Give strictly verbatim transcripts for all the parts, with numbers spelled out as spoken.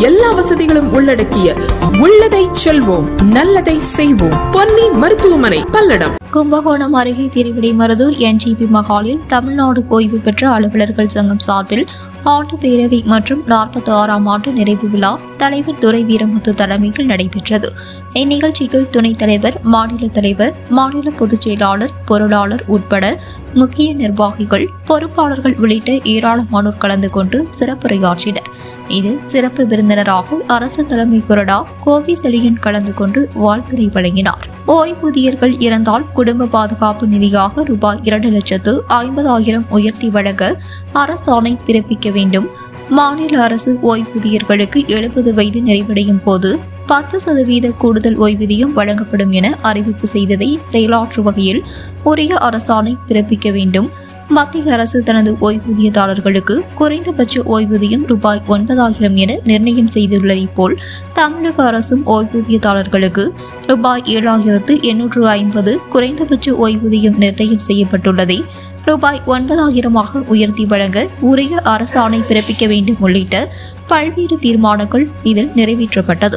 எல்லா வசதிகளும் உள்ளடக்கிய உள்ளதை செல்வோம் நல்லதை செய்வோம் பொன்னி மருத்துவமனை பல்லடம். கும்பகோணம் அருகே திருவிடைமருதூர் என்ஜிபி மகாலில் தமிழ்நாடு ஓய்வு பெற்ற அலுவலர்கள் சங்கம் சார்பில் ஆண்டு பேரவை மற்றும் நாற்பத்தி ஆறாம் ஆண்டு நிறைவு விழா தலைவர் துரை வீரமுத்து தலைமையில் நடைபெற்றது. இந்நிகழ்ச்சியில் துணைத் தலைவர், மாநில தலைவர், மாநில பொதுச் செயலாளர், பொருளாளர் உட்பட முக்கிய நிர்வாகிகள், பொறுப்பாளர்கள் உள்ளிட்ட ஏராளமானோர் கலந்து கொண்டு சிறப்புரையாற்றினர். இதில் சிறப்பு விருந்தினராக அரசு தலைமை கொறடா கோவி செலியன் கலந்து கொண்டு வாழ்த்துரை வழங்கினார். ஓய்வூதியர்கள் இறந்தால் குடும்ப பாதுகாப்பு நிதியாக ரூபாய் இரண்டு லட்சத்து ஐம்பதாயிரம் உயர்த்தி வழங்க அரசாணை பிறப்பிக்க வேண்டும். மாநில அரசு ஓய்வூதியர்களுக்கு எழுபது வயது நிறைவடையும் போது பத்து சதவீத கூடுதல் ஓய்வூதியம் வழங்கப்படும் என அறிவிப்பு செய்ததை செயலாற்றும் வகையில் உரிய அரசாணை பிறப்பிக்க வேண்டும். மத்திய அரசு தனது ஓய்வூதியதாரர்களுக்கு குறைந்தபட்ச ஓய்வூதியம் ரூபாய் ஒன்பதாயிரம் என நிர்ணயம் செய்துள்ளதை போல் தமிழக அரசும் ஓய்வூதியதாரர்களுக்கு ரூபாய் ஏழாயிரத்து எண்ணூற்று ஐம்பது குறைந்தபட்ச ஓய்வூதியம் நிர்ணயம் செய்யப்பட்டுள்ளதை ரூபாய் ஒன்பதாயிரமாக உயர்த்தி வழங்க உரிய அரசாணை பிறப்பிக்க வேண்டும் உள்ளிட்ட பல்வேறு தீர்மானங்கள் இதில் நிறைவேற்றப்பட்டது.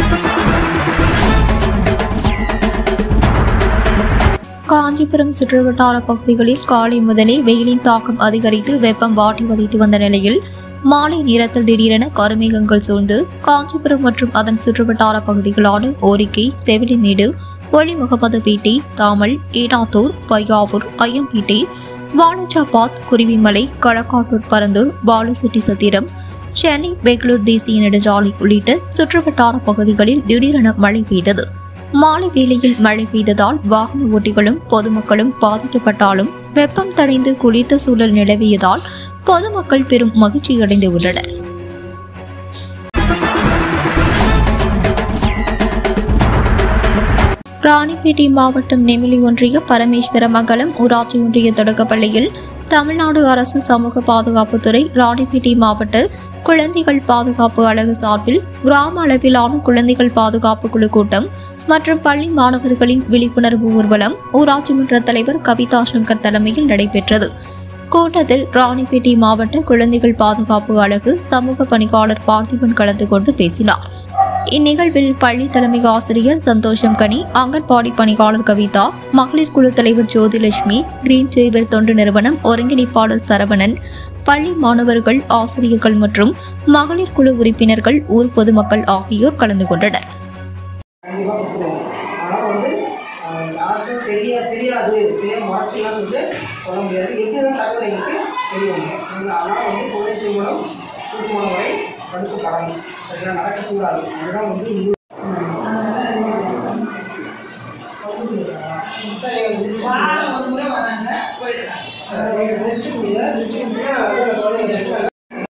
காஞ்சிபுரம் சுற்றுவட்டார பகுதிகளில் காலை முதலே வெயிலின் தாக்கம் அதிகரித்து வெப்பம் வாட்டி வதைத்து வந்த நிலையில் மாலை நேரத்தில் திடீரென கருமேகங்கள் சூழ்ந்து காஞ்சிபுரம் மற்றும் அதன் சுற்றுவட்டார பகுதிகளான ஓரிக்கை, செவிலிமேடு, ஒளிமுகமதுபேட்டை, தாமல், ஏடாத்தூர், பையாவூர், ஐயம்பேட்டை, வாலஜாபாத், குருவிமலை, களக்காட்டூர், பரந்தூர், பாலுசெட்டி சத்திரம், சென்னை, பெங்களூர் தேசிய நெடுஞ்சாலை உள்ளிட்ட சுற்றுவட்டார பகுதிகளில் திடீரென மழை பெய்தது. மாலை வேளையில் மழை பெய்ததால் வாகன ஓட்டிகளும் பொதுமக்களும் பாதிக்கப்பட்டாலும் வெப்பம் தணிந்து குளிர்ந்த சூழல் நிலவியதால் பொதுமக்கள் பெரும் மகிழ்ச்சியடைந்து உள்ளனர். ராணிப்பேட்டை மாவட்டம் நெமிலி ஒன்றிய பரமேஸ்வரமங்கலம் ஊராட்சி ஒன்றிய தொடக்கப்பள்ளியில் தமிழ்நாடு அரசு சமூக பாதுகாப்புத்துறை ராணிப்பேட்டை மாவட்ட குழந்தைகள் பாதுகாப்பு அலகு சார்பில் கிராம அளவிலான குழந்தைகள் பாதுகாப்பு குழு கூட்டம் மற்றும் பள்ளி மாணவர்களின் விழிப்புணர்வு ஊர்வலம் ஊராட்சி மன்ற தலைவர் கவிதா சங்கர் தலைமையில் நடைபெற்றது. கூட்டத்தில் ராணிப்பேட்டை மாவட்ட குழந்தைகள் பாதுகாப்பு அலகு சமூக பணியாளர் பார்த்திபன் கலந்து கொண்டு பேசினார். இந்நிகழ்வில் பள்ளி தலைமை ஆசிரியர் சந்தோஷம் கனி, அங்கன்வாடி பணியாளர் கவிதா, மகளிர் குழு தலைவர் ஜோதிலட்சுமி, கிரீன் சேவர் தொண்டு நிறுவனம் ஒருங்கிணைப்பாளர் சரவணன், பள்ளி மாணவர்கள், ஆசிரியர்கள் மற்றும் மகளிர் குழு உறுப்பினர்கள், ஊர் பொதுமக்கள் ஆகியோர் கலந்து கொண்டனர். தெரியாது தெரியாம மாற்றிலாம் சொல்லிட்டு சொல்ல முடியாது. எப்படிதான் தகவல் எங்களுக்கு தெரியும். அதனால் வந்து குழந்தை திருமணம் திருமணம் வரை தடுப்பு காரணம் சரியாக நடக்கக்கூடாது. அதுதான் வந்து லிஸ்ட் கொடுங்க. லிஸ்ட் கொடுத்தா